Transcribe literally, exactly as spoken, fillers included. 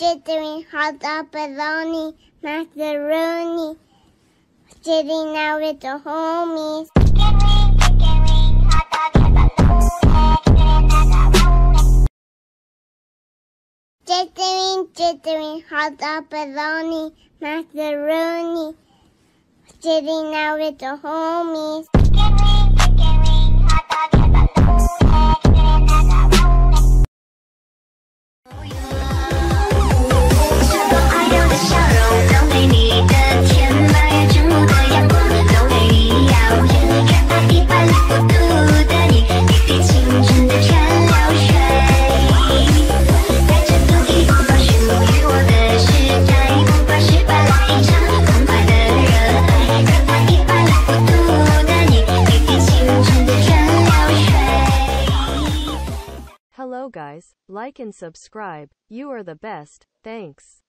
jittering, hot dog, bologna, macaroni, sitting out with the homies. Jittering, jittering, hot dog, bologna, macaroni, sitting out with the homies. Hello guys, like and subscribe, you are the best, thanks.